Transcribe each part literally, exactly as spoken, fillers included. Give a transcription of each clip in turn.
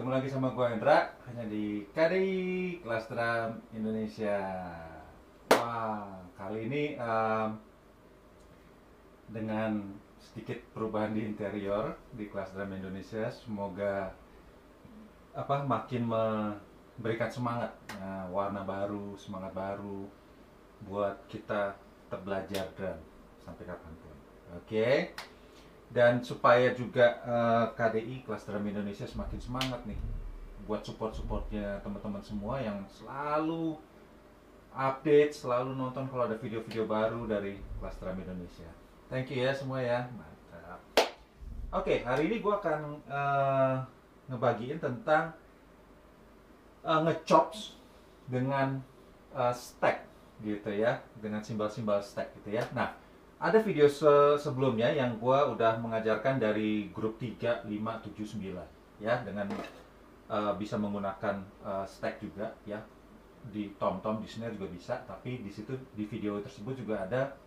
ketemu lagi sama gue Hendra, hanya di K D I Kelas Drum Indonesia. Wah, kali ini um, dengan sedikit perubahan di interior di Kelas Drum Indonesia, semoga apa makin memberikan semangat, nah, warna baru, semangat baru buat kita tetap belajar drum sampai kapanpun. Oke. Okay? Dan supaya juga uh, K D I Kelas Drum Indonesia semakin semangat nih buat support-supportnya teman-teman semua yang selalu update, selalu nonton kalau ada video-video baru dari Kelas Drum Indonesia. Thank you ya semua ya, mantap. Oke, okay, hari ini gue akan uh, ngebagiin tentang uh, ngechops dengan uh, stack gitu ya, dengan simbol-simbol stack gitu ya. Nah, ada video se sebelumnya yang gue udah mengajarkan dari grup tiga, lima, tujuh, sembilan ya, dengan uh, bisa menggunakan uh, stack juga ya, di tom-tom, di snare juga bisa. Tapi di situ di video tersebut juga ada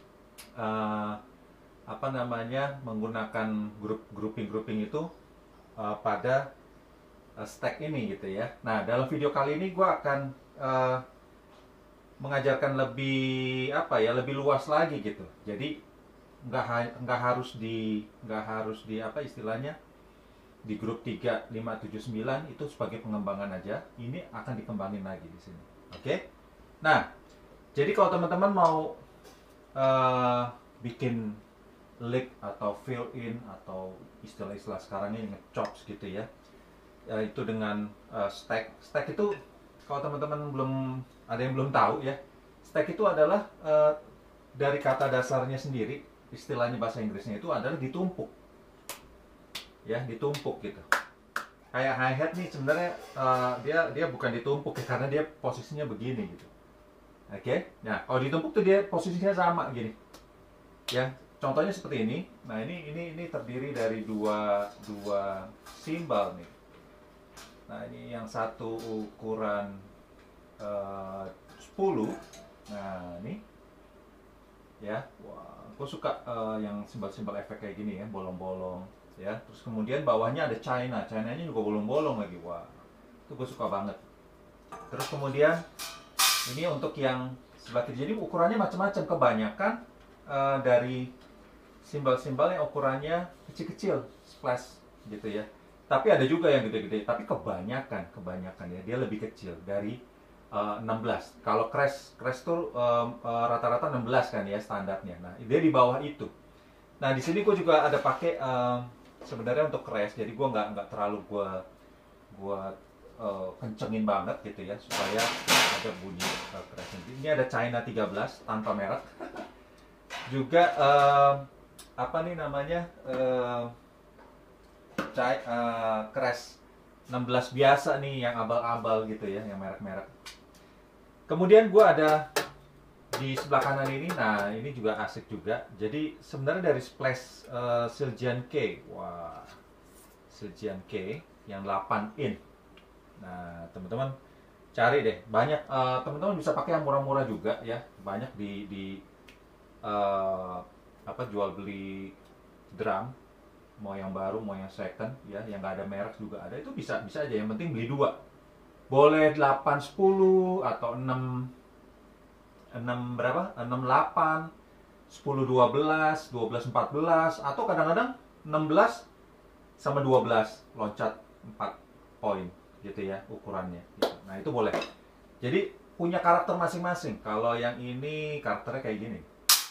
uh, apa namanya menggunakan grup grouping-grouping itu uh, pada uh, stack ini gitu ya. Nah, dalam video kali ini gue akan uh, mengajarkan lebih apa ya, lebih luas lagi gitu. Jadi nggak ha nggak harus di nggak harus di apa istilahnya di grup tiga, lima, tujuh, sembilan itu sebagai pengembangan aja. Ini akan dikembangin lagi di sini. Oke. Okay? Nah, jadi kalau teman-teman mau uh, bikin lick atau fill in atau istilah-istilah sekarang ini ngechops gitu ya, uh, itu dengan uh, stack. Stack itu kalau teman-teman belum ada yang belum tahu ya, stack itu adalah uh, dari kata dasarnya sendiri, istilahnya bahasa Inggrisnya itu adalah ditumpuk, ya ditumpuk gitu. Kayak hi-hat nih sebenarnya uh, dia dia bukan ditumpuk ya, karena dia posisinya begini gitu. Oke, okay? Nah kalau ditumpuk tuh dia posisinya sama gini, ya. Contohnya seperti ini. Nah ini ini ini terdiri dari dua dua simbol nih. Nah ini yang satu ukuran uh, sepuluh. Nah ini ya, wah, aku suka uh, yang simbol-simbol efek kayak gini ya, bolong-bolong ya. Terus kemudian bawahnya ada China, China-nya juga bolong-bolong lagi. Wah, itu gue suka banget. Terus kemudian ini untuk yang sebelah kiri, jadi ukurannya macam-macam. Kebanyakan uh, dari simbol-simbol yang ukurannya kecil-kecil, splash gitu ya. Tapi ada juga yang gede-gede, tapi kebanyakan, kebanyakan ya, dia lebih kecil dari uh, enam belas. Kalau crash, crash tuh um, uh, rata-rata enam belas kan ya standarnya. Nah, dia di bawah itu. Nah, di sini gue juga ada pakai um, sebenarnya untuk crash, jadi gue nggak nggak terlalu gue gue uh, kencengin banget gitu ya, supaya ada bunyi uh, crash. Ini ada China tiga belas tanpa merek. Juga um, apa nih namanya? Uh, Cai, uh, crash enam belas biasa nih yang abal-abal gitu ya, yang merek-merek. Kemudian gue ada di sebelah kanan ini, nah ini juga asik juga. Jadi sebenarnya dari splash uh, Siljan K, wah, Siljan K yang delapan in. Nah teman-teman cari deh, banyak uh, teman-teman bisa pakai yang murah-murah juga ya, banyak di di uh, apa jual beli drum. Mau yang baru, mau yang second ya, yang nggak ada merek juga ada, itu bisa bisa aja, yang penting beli dua. Boleh delapan sepuluh atau enam enam berapa? enam delapan, sepuluh dua belas, dua belas empat belas, atau kadang-kadang enam belas sama dua belas loncat empat poin gitu ya ukurannya gitu. Nah, itu boleh. Jadi punya karakter masing-masing. Kalau yang ini karakternya kayak gini.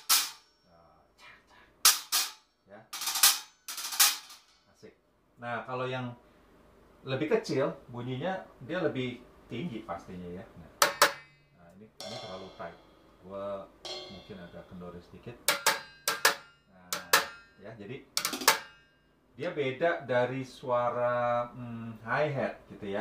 Nah, kalau yang lebih kecil, bunyinya dia lebih tinggi pastinya ya. Nah, nah ini, ini terlalu tight. Gua mungkin agak kendorin sedikit. Nah, ya, jadi dia beda dari suara hmm, hi-hat gitu ya.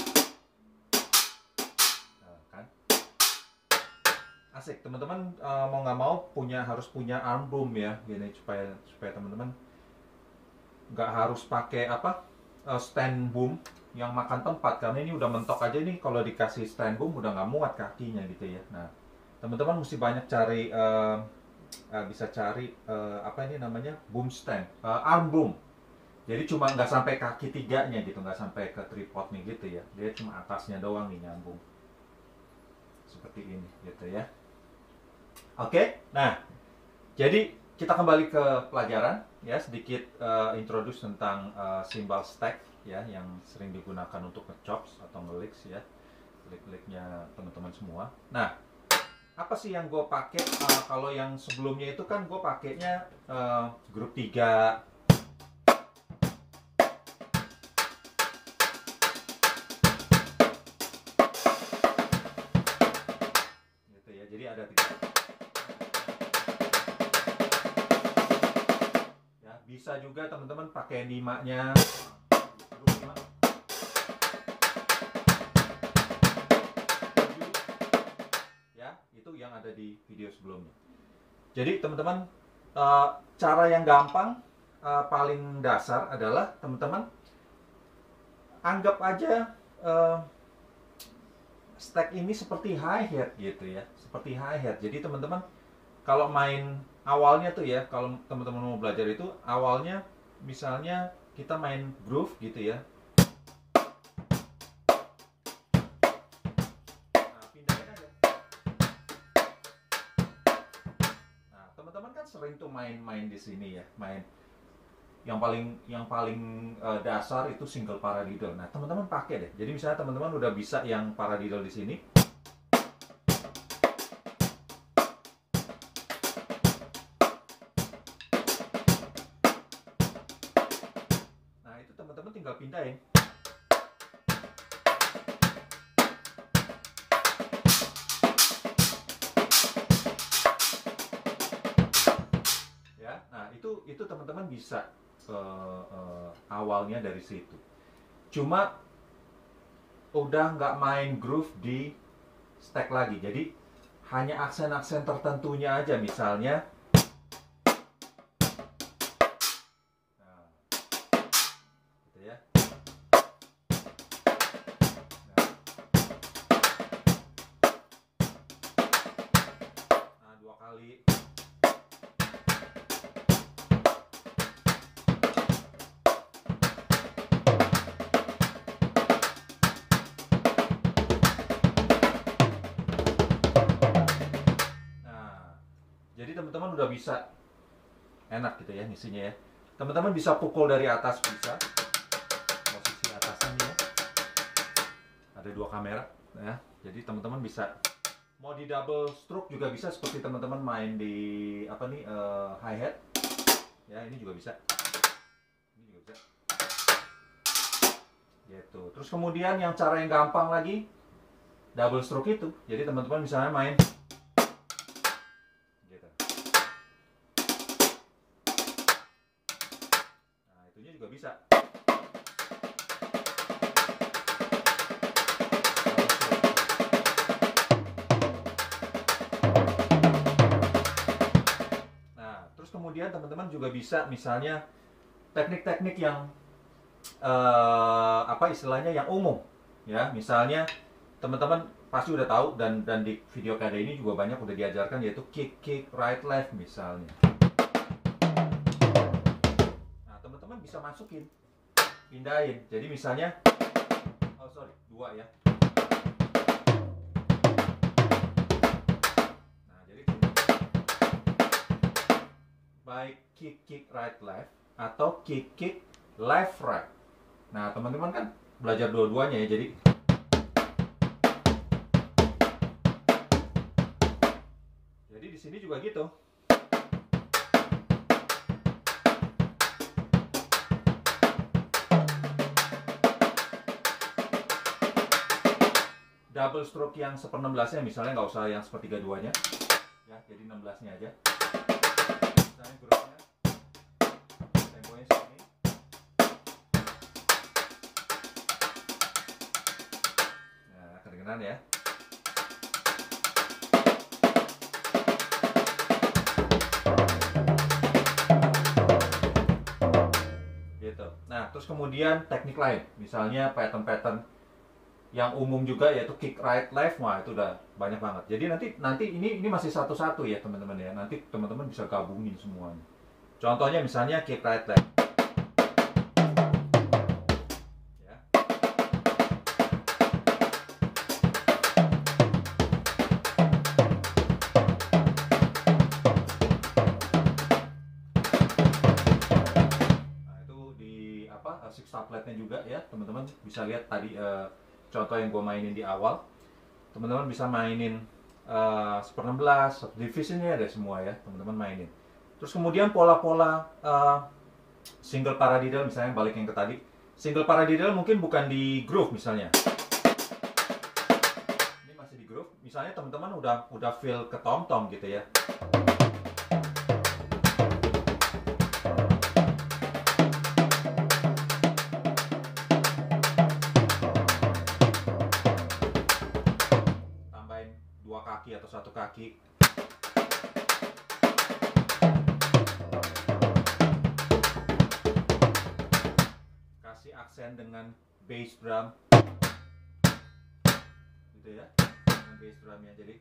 Nah, kan? Asik, teman-teman uh, mau nggak mau punya harus punya arm boom ya, gini supaya supaya teman-teman nggak harus pakai apa uh, stand boom yang makan tempat, karena ini udah mentok aja nih. Kalau dikasih stand boom udah nggak muat kakinya gitu ya. Nah teman-teman mesti banyak cari uh, uh, bisa cari uh, apa ini namanya boom stand, uh, arm boom. Jadi cuma nggak sampai kaki tiganya gitu, nggak sampai ke tripodnya gitu ya. Dia cuma atasnya doang nih nyambung. Seperti ini gitu ya. Oke, nah jadi kita kembali ke pelajaran ya, sedikit uh, introduce tentang uh, cymbal stack ya, yang sering digunakan untuk nge-chops atau nge-licks ya, lick-licknya teman-teman semua. Nah, apa sih yang gue pakai? Uh, kalau yang sebelumnya itu kan gue pakainya uh, grup tiga. Gitu ya. Jadi ada tiga. Ya, bisa juga teman-teman pakai lima-nya. Grup lima. Itu yang ada di video sebelumnya. Jadi teman-teman, uh, cara yang gampang, uh, paling dasar adalah teman-teman anggap aja uh, stack ini seperti hi-hat gitu ya, seperti hi-hat. Jadi teman-teman kalau main awalnya tuh ya, kalau teman-teman mau belajar itu awalnya misalnya kita main groove gitu ya. Teman-teman kan sering tuh main-main di sini ya, main yang paling yang paling uh, dasar itu single paradiddle. Nah, teman-teman pakai deh. Jadi misalnya teman-teman udah bisa yang paradiddle di sini. Nah, itu teman-teman tinggal pindahin. Itu itu teman-teman bisa uh, uh, awalnya dari situ. Cuma udah nggak main groove di stack lagi. Jadi hanya aksen-aksen tertentunya aja, misalnya. Nah, gitu ya. Nah, dua kali. Jadi teman-teman udah bisa enak gitu ya ngisinya ya. Teman-teman bisa pukul dari atas, bisa posisi atasnya ya. Ada dua kamera ya. Jadi teman-teman bisa mau di double stroke juga bisa, seperti teman-teman main di apa nih uh, hi-hat. Ya, ini juga bisa. Ini juga bisa. Gitu. Terus kemudian yang cara yang gampang lagi double stroke itu. Jadi teman-teman misalnya main juga bisa. Nah, terus kemudian teman-teman juga bisa misalnya teknik-teknik yang uh, apa istilahnya yang umum ya. Misalnya teman-teman pasti udah tahu, dan dan di video kali ini juga banyak udah diajarkan, yaitu kick kick right left misalnya. Bisa masukin, pindahin. Jadi misalnya, oh sorry, dua ya. Nah, jadi baik kick kick right left atau kick kick left right. Nah, teman-teman kan belajar dua-duanya ya. Jadi jadi di sini juga gitu. Double stroke yang seperenam belasnya misalnya, nggak usah yang sepertiga duanya ya, jadi enam belasnya aja. Misalnya groove-nya temponya segini. Nah, kedengeran ya. Gitu. Nah, terus kemudian teknik lain, misalnya pattern-pattern yang umum juga, yaitu kick right left. Wah, itu udah banyak banget. Jadi nanti nanti ini ini masih satu-satu ya teman-teman ya. Nanti teman-teman bisa gabungin semuanya. Contohnya misalnya kick right left. six tabletnya juga ya. Teman-teman bisa lihat tadi uh, contoh yang gue mainin di awal. Teman-teman bisa mainin uh, Super enam belas, Division-nya ada semua ya, teman-teman mainin. Terus kemudian pola-pola uh, single paradiddle, misalnya balik yang ke tadi. Single paradiddle mungkin bukan di groove misalnya. Ini masih di groove. Misalnya teman-teman udah udah feel ke tom-tom gitu ya. Tambahin dua kaki atau satu kaki. Kasih aksen dengan bass drum. Gitu ya. Dengan bass drumnya jadi.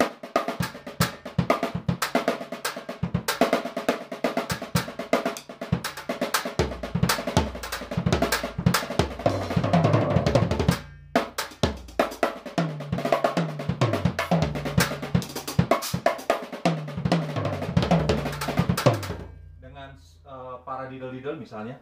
Uh, paradiddle-diddle misalnya.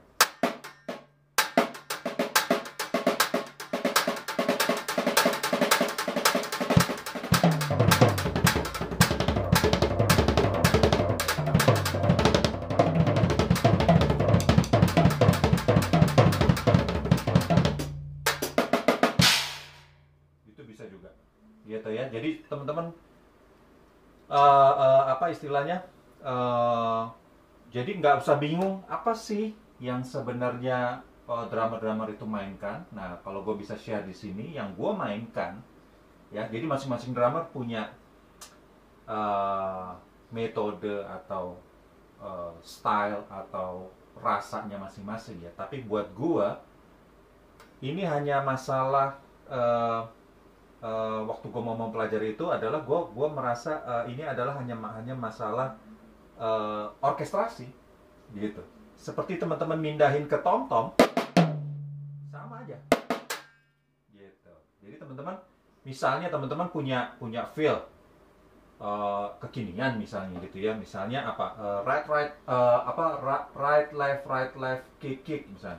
Itu bisa juga. Gitu ya. Jadi teman-teman uh, uh, apa istilahnya? Uh, Jadi nggak usah bingung apa sih yang sebenarnya uh, drummer-drummer itu mainkan. Nah, kalau gue bisa share di sini yang gue mainkan, ya. Jadi masing-masing drummer punya uh, metode atau uh, style atau rasanya masing-masing ya. Tapi buat gue ini hanya masalah uh, uh, waktu gue mau mempelajari itu adalah gue gue merasa uh, ini adalah hanya hanya masalah Uh, orkestrasi gitu. Seperti teman-teman mindahin ke tom-tom sama aja gitu. Jadi teman-teman misalnya teman-teman punya punya feel uh, kekinian misalnya gitu ya. Misalnya apa uh, right right uh, apa right left right left kick kick misalnya.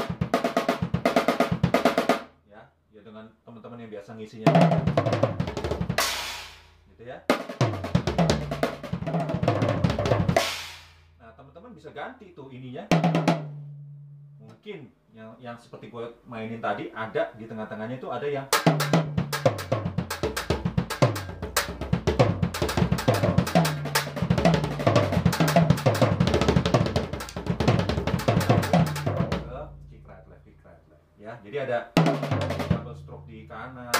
Ya, ya dengan teman-teman yang biasa ngisinya gitu ya. Teman-teman bisa ganti tuh ininya. Mungkin yang yang seperti gue mainin tadi ada di tengah-tengahnya itu ada yang kick right left kick right left ya. Jadi ada double stroke di kanan.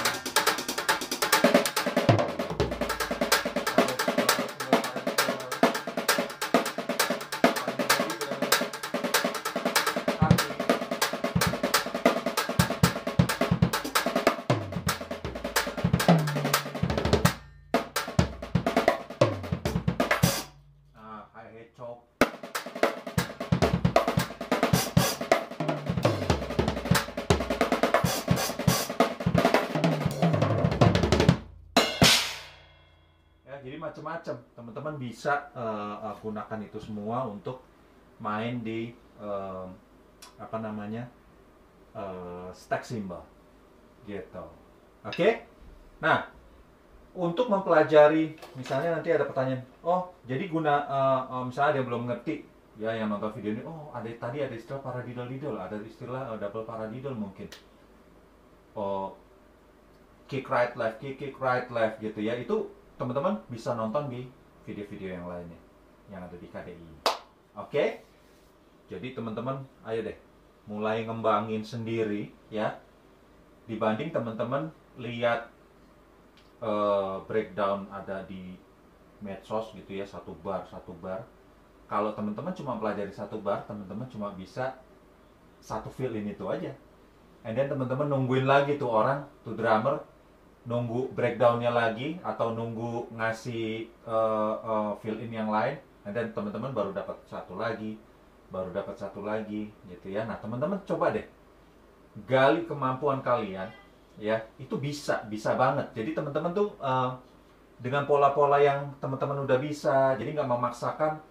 Jadi macam-macam teman-teman bisa uh, uh, gunakan itu semua untuk main di uh, apa namanya uh, stack cymbal gitu. Oke, okay? Nah untuk mempelajari misalnya nanti ada pertanyaan, oh jadi guna uh, uh, misalnya ada yang belum ngerti ya yang nonton video ini, oh ada tadi ada istilah paradiddle-diddle, ada istilah uh, double paradiddle mungkin, oh kick right left kick kick right left gitu ya. Itu teman-teman bisa nonton di video-video yang lainnya yang ada di K D I. Oke, okay? Jadi teman-teman ayo deh mulai ngembangin sendiri ya, dibanding teman-teman lihat uh, breakdown ada di medsos gitu ya, satu bar satu bar. Kalau teman-teman cuma pelajari satu bar, teman-teman cuma bisa satu feel in itu aja, and then teman-teman nungguin lagi tuh orang tuh drummer nunggu breakdownnya lagi atau nunggu ngasih uh, uh, fill in yang lain, dan teman-teman baru dapat satu lagi, baru dapat satu lagi gitu ya. Nah teman-teman coba deh gali kemampuan kalian ya, itu bisa bisa banget. Jadi teman-teman tuh uh, dengan pola-pola yang teman-teman udah bisa, jadi nggak memaksakan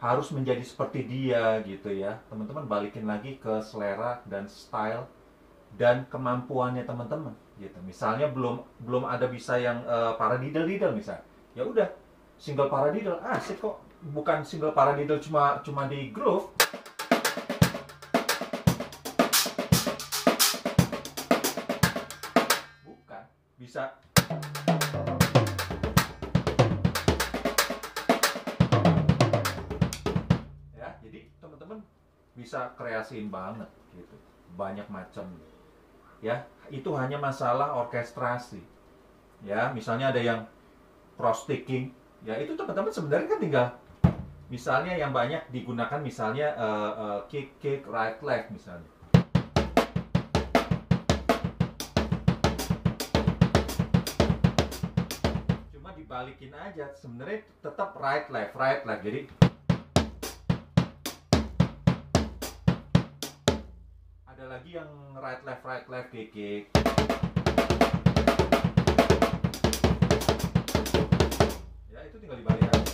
harus menjadi seperti dia gitu ya. Teman-teman balikin lagi ke selera dan style dan kemampuannya teman-teman gitu. Misalnya belum belum ada bisa yang uh, paradiddle-diddle misalnya. Ya udah, single paradiddle asik kok. Bukan single paradiddle cuma cuma di groove. Bukan, bisa ya. Jadi teman-teman bisa kreasiin banget gitu. Banyak macam ya. Itu hanya masalah orkestrasi. Ya, misalnya ada yang cross sticking, ya itu teman-teman sebenarnya kan tinggal misalnya yang banyak digunakan misalnya uh, uh, kick kick right left misalnya. Cuma dibalikin aja, sebenarnya tetap right left right left. Jadi ada lagi yang right left right left kick kick. Itu tinggal dibalik aja.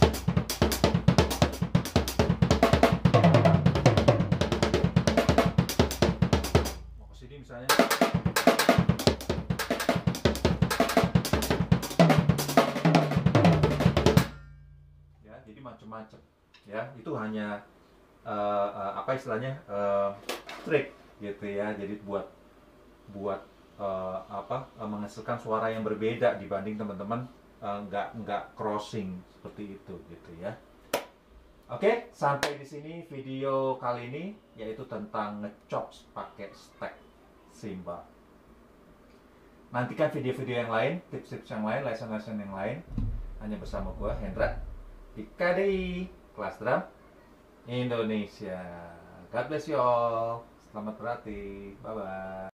Mau ke sini misalnya. Ya, jadi macam-macam. Ya, itu hanya uh, uh, apa istilahnya uh, trik gitu ya. Jadi buat buat uh, apa uh, menghasilkan suara yang berbeda dibanding teman-teman Uh, nggak nggak crossing seperti itu gitu ya. Oke, sampai di sini video kali ini, yaitu tentang ngechops pakai stack cymbal. Nantikan video-video yang lain, tips-tips yang lain, lesson-lesson yang lain hanya bersama gua Hendra di K D I Kelas Drum Indonesia. God bless you all. Selamat berlatih. Bye bye.